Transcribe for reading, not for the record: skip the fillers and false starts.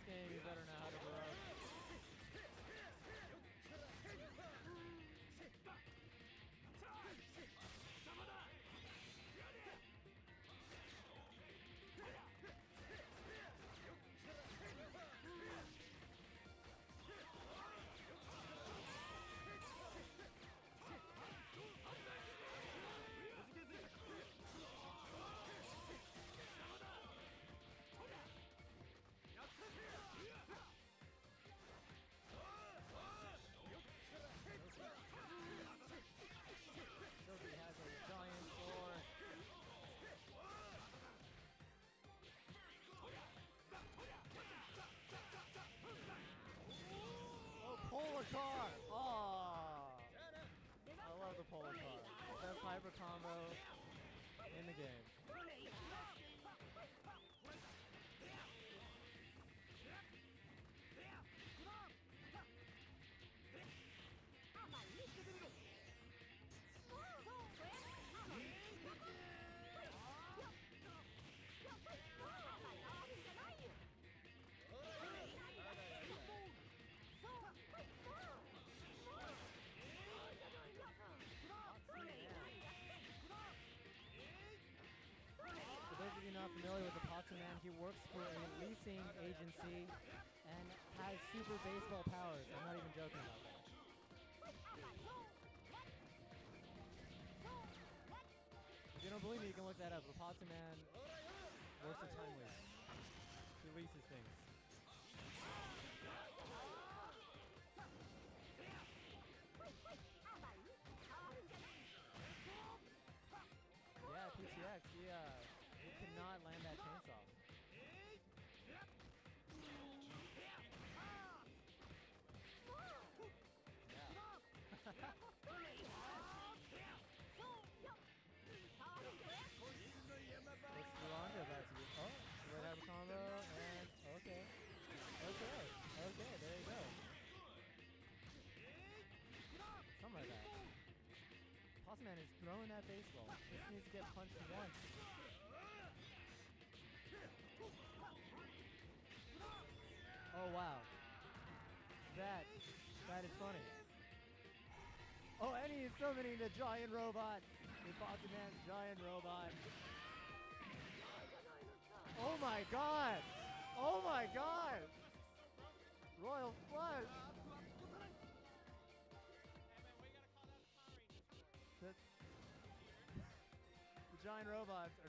game, you better know how to Baroque. Soki has a giant sword. Oh, polar car! Oh, I love the polar car. Best hyper combo in the game. For those of you not familiar with Ippatsuman, he works for a leasing agency and has super baseball powers. I'm not even joking about that. If you don't believe me, you can look that up. Ippatsuman works a time lease. He leases things. Yeah, PTX, he could not land that chainsaw. What's Doronjo about to do? Oh, right out of combo, and okay, there you go. Something like that. Ippatsuman is throwing that baseball. Just needs to get punched once. Oh wow, that is funny. Oh, and he's summoning the giant robot. Ippatsuman's giant robot. Oh my god! Oh my god! Royal Flush! The giant robots are